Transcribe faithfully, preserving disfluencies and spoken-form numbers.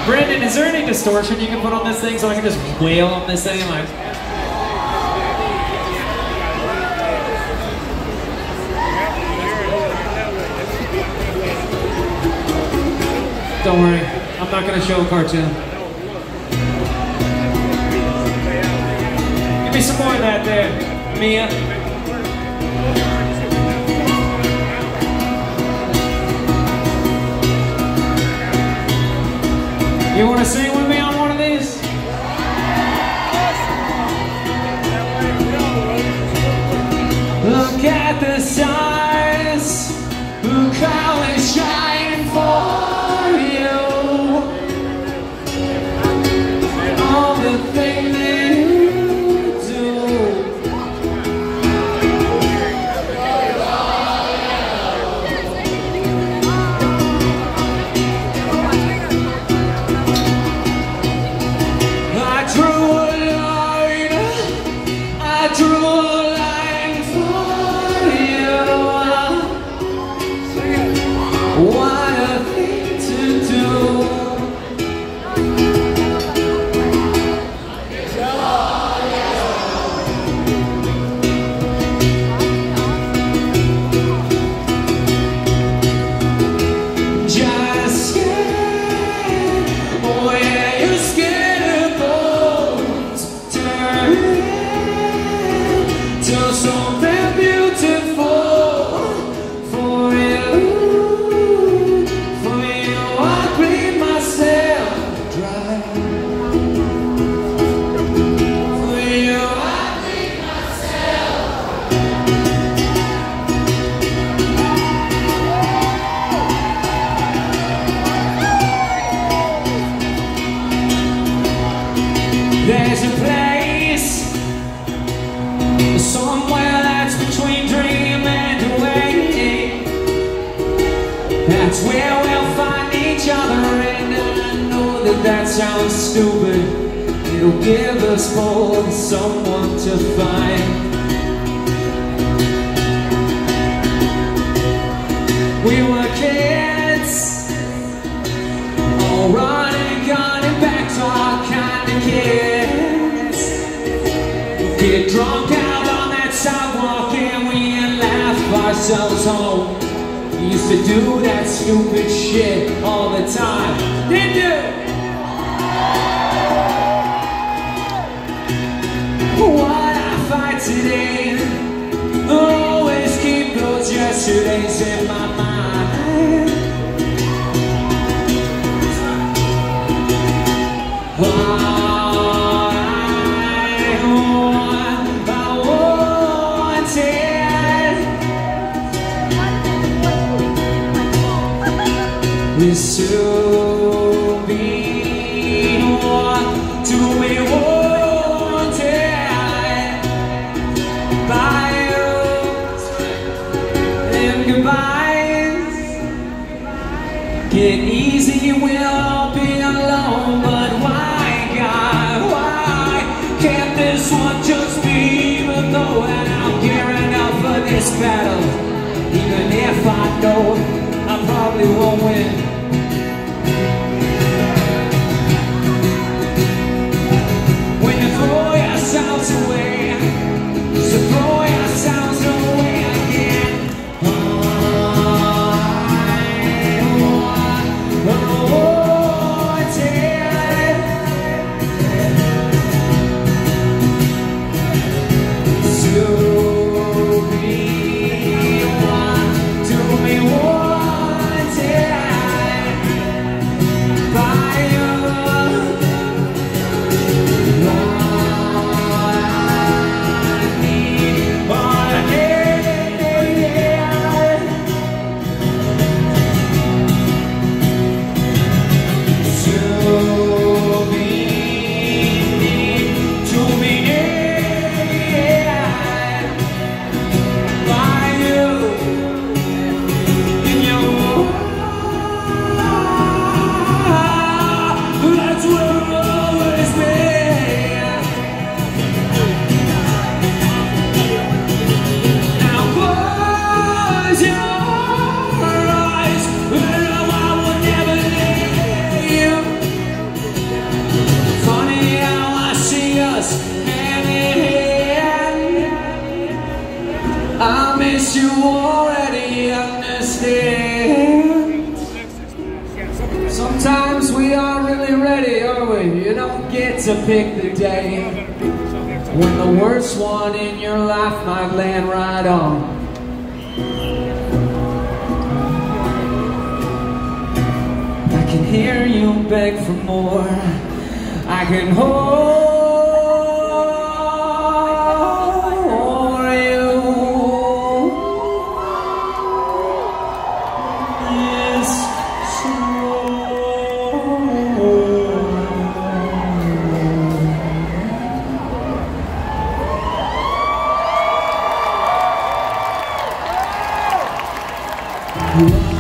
Brandon, is there any distortion you can put on this thing so I can just wail on this thing? Like, don't worry, I'm not going to show a cartoon. Give me some more of that there, Mia. You want to sing with me on one of these? Look at the stars who call shine for you. All the things that you do. I drew a line, I drew a line for you. What a thing to do. Just scared where your skin bones turn to something beautiful for you. For you, I bleed myself dry. For you, I bleed myself. There's a place somewhere that's between dream and waking. That's where we'll find each other, and I know that that sounds stupid. It'll give us both someone to find. We were kids, all running, gunning back to our kind of kids. Get drunk out on that sidewalk and we laugh ourselves home. We used to do that stupid shit all the time. Did you? What I fight today, I'll always keep those yesterdays in my mind. I want, I wanted is to be one, to be wanted by you. And goodbyes get easy, we'll all be alone. But why, God, why can't this one just be even though that I'm gearing up for this battle? Even if I know I probably won't win. When you throw yourselves away, so throw yourselves away again. I want, I wanted to be one, to be one. get to pick the day when the worst one in your life might land right on. I can hear you beg for more. I can hold you.